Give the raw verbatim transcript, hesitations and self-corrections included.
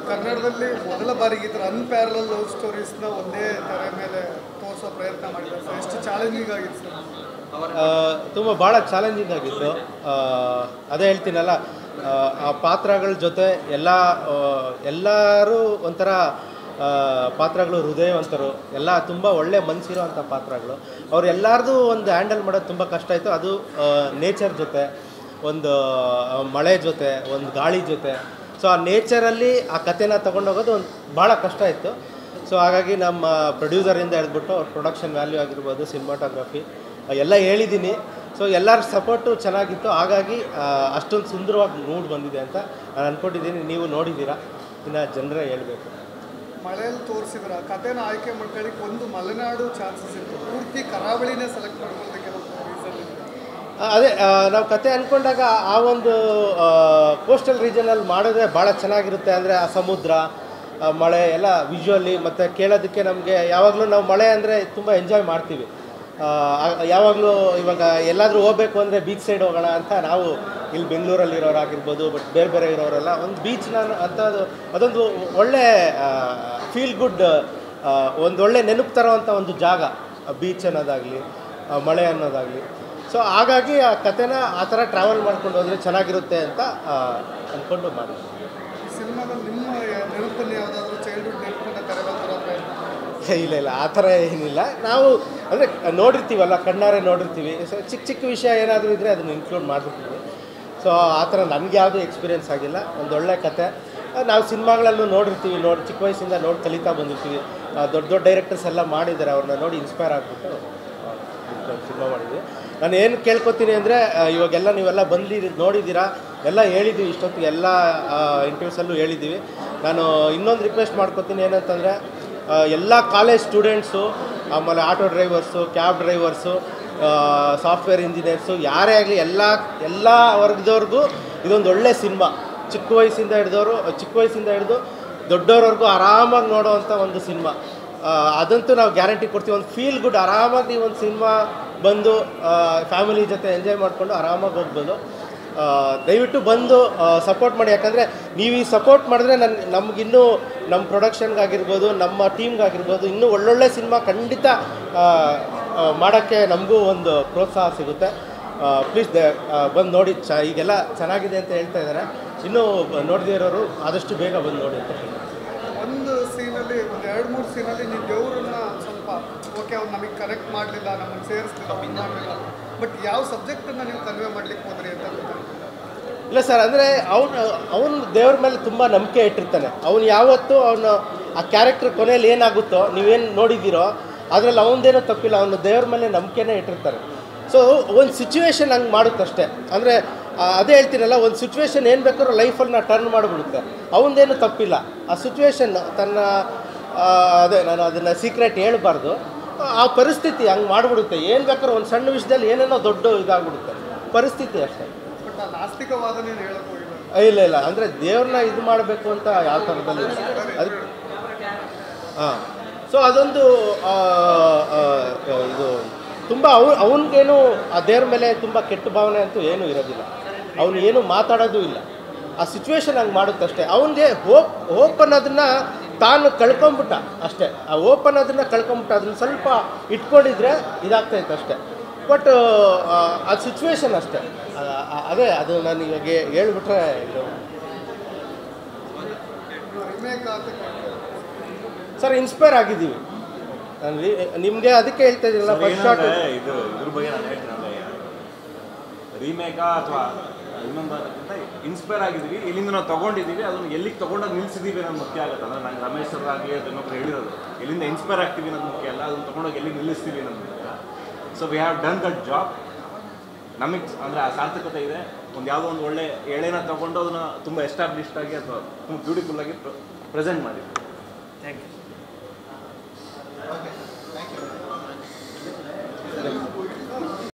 ಕನ್ನಡದಲ್ಲಿ ಮೊದಲ ಬಾರಿಗೆ ಈ ಥರ ಅನ್ಪ್ಯಾರಲಲ್ ಲವ್ ಸ್ಟೋರೀಸ್ನ ಒಂದೇ ತೆರೆ ಮೇಲೆ ತೋರಿಸೋ ಪ್ರಯತ್ನ ಮಾಡಿದ್ದಾರೆ ಸರ್. ಎಷ್ಟು ಚಾಲೆಂಜಿಂಗ್ ಆಗಿತ್ತು ಸರ್? ತುಂಬ ಭಾಳ ಚಾಲೆಂಜಿಂಗ್ ಆಗಿತ್ತು. ಅದೇ ಹೇಳ್ತೀನಲ್ಲ, ಆ ಪಾತ್ರಗಳ ಜೊತೆ ಎಲ್ಲ ಎಲ್ಲರೂ ಒಂಥರ ಪಾತ್ರಗಳು ಹೃದಯವಂತರು, ಎಲ್ಲ ತುಂಬ ಒಳ್ಳೆ ಮನಸ್ಸಿರೋವಂಥ ಪಾತ್ರಗಳು. ಅವ್ರು ಎಲ್ಲರದು ಒಂದು ಹ್ಯಾಂಡಲ್ ಮಾಡೋದು ತುಂಬ ಕಷ್ಟ ಆಯಿತು. ಅದು ನೇಚರ್ ಜೊತೆ, ಒಂದು ಮಳೆ ಜೊತೆ, ಒಂದು ಗಾಳಿ ಜೊತೆ. ಸೊ ಆ ನೇಚರಲ್ಲಿ ಆ ಕಥೆನ ತೊಗೊಂಡೋಗೋದು ಒಂದು ಭಾಳ ಕಷ್ಟ ಇತ್ತು. ಸೊ ಹಾಗಾಗಿ ನಮ್ಮ ಪ್ರೊಡ್ಯೂಸರಿಂದ ಹೇಳ್ಬಿಟ್ಟು ಅವ್ರ ಪ್ರೊಡಕ್ಷನ್ ವ್ಯಾಲ್ಯೂ ಆಗಿರ್ಬೋದು, ಸಿನಿಮಾಟೋಗ್ರಫಿ ಎಲ್ಲ ಹೇಳಿದ್ದೀನಿ. ಸೊ ಎಲ್ಲರ ಸಪೋರ್ಟು ಚೆನ್ನಾಗಿತ್ತು. ಹಾಗಾಗಿ ಅಷ್ಟೊಂದು ಸುಂದರವಾಗಿ ಮೂಡ್ ಬಂದಿದೆ ಅಂತ ನಾನು ಅಂದ್ಕೊಂಡಿದ್ದೀನಿ. ನೀವು ನೋಡಿದ್ದೀರಾ, ಇನ್ನು ಜನರೇ ಹೇಳಬೇಕು. ಮಳೆಯಲ್ಲಿ ತೋರಿಸಿದ್ರ ಕಥೆನ ಆಯ್ಕೆ ಮಾಡ್ಕೊಳ್ಳಿಕ್ಕೆ ಒಂದು ಮಲೆನಾಡು ಚಾನ್ಸಸ್ ಇತ್ತು, ಪೂರ್ತಿ ಕರಾವಳಿನೇ ಸೆಲೆಕ್ಟ್ ಮಾಡ್ಕೊಳ್ಳೋದಕ್ಕೆ ರೀಸನ್ ಇದೆ. ಅದೇ ನಾವು ಕತೆ ಅಂದ್ಕೊಂಡಾಗ ಆ ಒಂದು ಕೋಸ್ಟಲ್ ರೀಜನಲ್ಲಿ ಮಾಡಿದ್ರೆ ಭಾಳ ಚೆನ್ನಾಗಿರುತ್ತೆ. ಅಂದರೆ ಆ ಸಮುದ್ರ, ಮಳೆ ಎಲ್ಲ ವಿಜುವಲಿ ಮತ್ತು ಕೇಳೋದಕ್ಕೆ ನಮಗೆ ಯಾವಾಗಲೂ ನಾವು ಮಳೆ ಅಂದರೆ ತುಂಬ ಎಂಜಾಯ್ ಮಾಡ್ತೀವಿ. ಯಾವಾಗಲೂ ಇವಾಗ ಎಲ್ಲಾದರೂ ಹೋಗಬೇಕು ಅಂದರೆ ಬೀಚ್ ಸೈಡ್ ಹೋಗೋಣ ಅಂತ ನಾವು ಇಲ್ಲಿ ಬೆಂಗಳೂರಲ್ಲಿರೋರಾಗಿರ್ಬೋದು, ಬಟ್ ಬೇರೆ ಬೇರೆ ಇರೋರೆಲ್ಲ ಒಂದು ಬೀಚ್ನ ಅಂಥದ್ದು ಅದೊಂದು ಒಳ್ಳೆ ಫೀಲ್ ಗುಡ್, ಒಂದು ಒಳ್ಳೆ ನೆನಪು ತರೋವಂಥ ಒಂದು ಜಾಗ ಬೀಚ್ ಅನ್ನೋದಾಗಲಿ, ಮಳೆ ಅನ್ನೋದಾಗಲಿ. ಸೊ ಹಾಗಾಗಿ ಆ ಕಥೆನ ಆ ಥರ ಟ್ರಾವೆಲ್ ಮಾಡ್ಕೊಂಡು ಹೋದರೆ ಚೆನ್ನಾಗಿರುತ್ತೆ ಅಂತ ಅಂದ್ಕೊಂಡು ಮಾಡಿ. ಸಿನಿಮಾದಲ್ಲಿ ನಿಮ್ಮ ನೆನಪಲ್ಲಿ ಯಾವುದಾದ್ರೂ ಚೈಲ್ಡ್ಹುಡ್ ನೆನಪನ್ನ ತರಬೇಕೋ ಪ್ರಯತ್ನ? ಇಲ್ಲ ಇಲ್ಲ ಆ ಥರ ಏನಿಲ್ಲ. ನಾವು ಅಂದರೆ ನೋಡಿರ್ತೀವಲ್ಲ, ಕಣ್ಣಾರೆ ನೋಡಿರ್ತೀವಿ. ಸೊ ಚಿಕ್ಕ ಚಿಕ್ಕ ವಿಷಯ ಏನಾದರೂ ಇದ್ದರೆ ಅದನ್ನು ಇನ್ಕ್ಲೂಡ್ ಮಾಡಿರ್ತೀವಿ. ಸೊ ಆ ಥರ ನನಗೆ ಯಾವುದೂ ಎಕ್ಸ್ಪೀರಿಯೆನ್ಸ್ ಆಗಿಲ್ಲ. ಒಂದು ಒಳ್ಳೆ ಕತೆ ನಾವು ಸಿನಿಮಾಗಳಲ್ಲೂ ನೋಡಿರ್ತೀವಿ, ನೋಡಿ ಚಿಕ್ಕ ವಯಸ್ಸಿಂದ ನೋಡಿ ಕಲಿತಾ ಬಂದಿರ್ತೀವಿ. ದೊಡ್ಡ ದೊಡ್ಡ ಡೈರೆಕ್ಟರ್ಸ್ ಎಲ್ಲ ಮಾಡಿದ್ದಾರೆ, ಅವ್ರನ್ನ ನೋಡಿ ಇನ್ಸ್ಪೈರ್ ಆಗಿಬಿಟ್ಟು ಸಿನಿಮಾ ಮಾಡಿದ್ವಿ. ನಾನು ಏನು ಕೇಳ್ಕೊತೀನಿ ಅಂದರೆ, ಇವಾಗೆಲ್ಲ ನೀವೆಲ್ಲ ಬಂದಿರಿ ನೋಡಿದ್ದೀರಾ, ಎಲ್ಲ ಹೇಳಿದ್ದೀವಿ ಇಷ್ಟೊತ್ತಿಗೆ, ಎಲ್ಲ ಇಂಟರ್ವ್ಯೂಸಲ್ಲೂ ಹೇಳಿದ್ದೀವಿ. ನಾನು ಇನ್ನೊಂದು ರಿಕ್ವೆಸ್ಟ್ ಮಾಡ್ಕೊತೀನಿ ಏನಂತಂದರೆ, ಎಲ್ಲ ಕಾಲೇಜ್ ಸ್ಟೂಡೆಂಟ್ಸು, ಆಮೇಲೆ auto drivers, cab drivers, software engineers, ಯಾರೇ ಆಗಲಿ ಎಲ್ಲ ಎಲ್ಲ ವರ್ಗದವ್ರಿಗೂ ಇದೊಂದು ಒಳ್ಳೆ ಸಿನಿಮಾ. ಚಿಕ್ಕ ವಯಸ್ಸಿಂದ ಹಿಡಿದವರು ಚಿಕ್ಕ ವಯಸ್ಸಿಂದ ಹಿಡಿದು ದೊಡ್ಡವ್ರವರೆಗೂ ಆರಾಮಾಗಿ ನೋಡೋವಂಥ ಒಂದು ಸಿನಿಮಾ. ಅದಂತೂ ನಾವು ಗ್ಯಾರಂಟಿ ಕೊಡ್ತೀವಿ. ಒಂದು ಫೀಲ್ ಗುಡ್, ಆರಾಮಾಗಿ ನೀವು ಒಂದು ಸಿನಿಮಾ ಬಂದು ಫ್ಯಾಮಿಲಿ ಜೊತೆ ಎಂಜಾಯ್ ಮಾಡಿಕೊಂಡು ಆರಾಮಾಗಿ ಹೋಗ್ಬೋದು. ದಯವಿಟ್ಟು ಬಂದು ಸಪೋರ್ಟ್ ಮಾಡಿ. ಯಾಕಂದರೆ ನೀವು ಈ ಸಪೋರ್ಟ್ ಮಾಡಿದ್ರೆ ನನ್ನ ನಮಗಿನ್ನೂ ನಮ್ಮ ಪ್ರೊಡಕ್ಷನ್ಗಾಗಿರ್ಬೋದು, ನಮ್ಮ ಟೀಮ್ಗಾಗಿರ್ಬೋದು, ಇನ್ನೂ ಒಳ್ಳೊಳ್ಳೆ ಸಿನಿಮಾ ಖಂಡಿತ ಮಾಡೋಕ್ಕೆ ನಮಗೂ ಒಂದು ಪ್ರೋತ್ಸಾಹ ಸಿಗುತ್ತೆ. ಪ್ಲೀಸ್ ದ ಬಂದು ನೋಡಿ. ಚ ಈಗೆಲ್ಲ ಚೆನ್ನಾಗಿದೆ ಅಂತ ಹೇಳ್ತಾ ಇದ್ದಾರೆ. ಇನ್ನೂ ನೋಡದೇ ಇರೋರು ಆದಷ್ಟು ಬೇಗ ಬಂದು ನೋಡಿ ಅಂತ ಹೇಳಿ. ಒಂದು ಸೀನಲ್ಲಿ, ಒಂದು ಎರಡು ಮೂರು ಸೀನಲ್ಲಿ ನೀವು ದೇವರನ್ನ ಸ್ವಲ್ಪ ಓಕೆ ಅವ್ರು ನಮಗೆ ಕನೆಕ್ಟ್ ಮಾಡಲಿಲ್ಲ, ನಮ್ಮನ್ನು ಸೇರಿಸ್ಲಿಲ್ಲ, ಮಾಡಲಿಲ್ಲ, ಬಟ್ ಯಾವ ಸಬ್ಜೆಕ್ಟನ್ನು ನೀವು ಕನ್ವೆ ಮಾಡ್ಲಿಕ್ಕೆ ಹೋದ್ರಿ ಅಂತ? ಇಲ್ಲ ಸರ್, ಅಂದರೆ ಅವನು ಅವನು ದೇವ್ರ ಮೇಲೆ ತುಂಬ ನಂಬಿಕೆ ಇಟ್ಟಿರ್ತಾನೆ. ಅವನು ಯಾವತ್ತೂ ಅವನು ಆ ಕ್ಯಾರೆಕ್ಟರ್ ಕೊನೆಯಲ್ಲಿ ಏನಾಗುತ್ತೋ ನೀವೇನು ನೋಡಿದ್ದೀರೋ ಅದರಲ್ಲಿ ಅವನದೇನೋ ತಪ್ಪಿಲ್ಲ, ಅವನು ದೇವ್ರ ಮೇಲೆ ನಂಬಿಕೆನೇ ಇಟ್ಟಿರ್ತಾರೆ. ಸೊ ಒಂದು ಸಿಚುವೇಶನ್ ಹಂಗೆ ಮಾಡುತ್ತಷ್ಟೇ. ಅಂದರೆ ಅದೇ ಹೇಳ್ತೀನಲ್ಲ, ಒಂದು ಸಿಚುವೇಶನ್ ಏನು ಬೇಕಾದ್ರೂ ಲೈಫಲ್ಲಿ ಟರ್ನ್ ಮಾಡಿಬಿಡುತ್ತೆ. ಅವನದೇನು ತಪ್ಪಿಲ್ಲ. ಆ ಸಿಚುವೇಶನ್ ತನ್ನ ಅದೇ ನಾನು ಅದನ್ನು ಸೀಕ್ರೆಟ್ ಹೇಳ್ಬಾರ್ದು, ಆ ಪರಿಸ್ಥಿತಿ ಹಂಗೆ ಮಾಡಿಬಿಡುತ್ತೆ. ಏನು ಬೇಕಾದ್ರೂ ಒಂದು ಸಣ್ಣ ವಿಷಯದಲ್ಲಿ ಏನೇನೋ ದೊಡ್ಡ ಇದಾಗ್ಬಿಡುತ್ತೆ, ಪರಿಸ್ಥಿತಿ ಅಷ್ಟೇ. ಬಟ್ ಆ ನಾಸ್ತಿಕವಾದನೆ ಹೇಳಕ್ಕೆ ಹೋಗಿಲ್ಲ. ಇಲ್ಲ ಇಲ್ಲ, ಅಂದರೆ ದೇವ್ರನ್ನ ಇದು ಮಾಡಬೇಕು ಅಂತ ಯಾವ ಥರದಲ್ಲಿ ಅದು ಹಾಂ. ಸೊ ಅದೊಂದು ಇದು ತುಂಬ ಅವ ಅವನಿಗೇನು ಆ ದೇವ್ರ ಮೇಲೆ ತುಂಬ ಕೆಟ್ಟ ಭಾವನೆ ಅಂತೂ ಏನೂ ಇರೋದಿಲ್ಲ. ಅವನು ಏನು ಮಾತಾಡೋದು ಇಲ್ಲ. ಆ ಸಿಚುವೇಶನ್ ಹಂಗೆ ಮಾಡುತ್ತಷ್ಟೇ. ಅವನಿಗೆ ಹೋಪ್ ಹೋಪ್ ಅನ್ನೋದನ್ನು ತಾನು ಕಳ್ಕೊಂಬಿಟ್ಟ ಅಷ್ಟೇ. ಆ ಹೋಪ್ ಅನ್ನೋದನ್ನು ಕಳ್ಕೊಂಬಿಟ್ಟ, ಅದನ್ನು ಸ್ವಲ್ಪ ಇಟ್ಕೊಂಡಿದ್ರೆ ಇದಾಗ್ತಾಯಿತ್ತು ಅಷ್ಟೇ. ಬಟ್ ಆ ಸಿಚುವೇಶನ್ ಅಷ್ಟೇ. ಅದೇ ಅದು ನಾನು ಇವಾಗ ಹೇಳ್ಬಿಟ್ರೆ ಇದು ಸರ್ ಇನ್ಸ್ಪೈರ್ ಆಗಿದ್ದೀವಿ. ನಾನು ನಿಮಗೆ ಅದಕ್ಕೆ ಹೇಳ್ತಾ ಇದ್ದೀನಲ್ಲ, ಫಸ್ಟ್ ಶಾಟ್ ಇದು ಇದ್ರ ಬಗ್ಗೆ ನಾನು ಹೇಳ್ತೀನಿ. ರೀಮೇಕಾ ಅಥವಾ ಇನ್ನೊಂದು ಇನ್ಸ್ಪೈರ್ ಆಗಿದ್ದೀವಿ, ಇಲ್ಲಿಂದ ನಾವು ತೊಗೊಂಡಿದ್ದೀವಿ, ಅದನ್ನು ಎಲ್ಲಿಗೆ ತೊಗೊಂಡಾಗ ನಿಲ್ಲಿಸಿದ್ದೀವಿ ಅನ್ನೋದು ಮುಖ್ಯ ಆಗುತ್ತೆ. ಅಂದರೆ ನಂಗೆ ರಮೇಶ್ ಸರ್ ಆಗಲಿ ಇನ್ನೊಬ್ರು ಹೇಳಿರೋದು, ಎಲ್ಲಿಂದ ಇನ್ಸ್ಪೈರ್ ಆಗ್ತೀವಿ ಅನ್ನೋದು ಮುಖ್ಯ ಅಲ್ಲ, ಅದನ್ನು ತೊಗೊಂಡೋಗಿ ಎಲ್ಲಿಗೆ ನಿಲ್ಲಿಸ್ತೀವಿ ಅನ್ನೋದು ಮುಖ್ಯ. So we have done that job. ನಮಗೆ ಅಂದರೆ ಆ ಸಾರ್ಥಕತೆ ಇದೆ. ಒಂದು ಯಾವುದೋ ಒಂದು ಒಳ್ಳೆ ಎಳೆನ ತೊಗೊಂಡು ಅದನ್ನು ತುಂಬ ಎಸ್ಟಾಬ್ಲಿಷ್ಡ್ ಆಗಿ ಅಥವಾ ತುಂಬ ಬ್ಯೂಟಿಫುಲ್ಲಾಗಿ ಪ್ರೆಸೆಂಟ್ ಮಾಡಿದ್ವಿ. Thank you.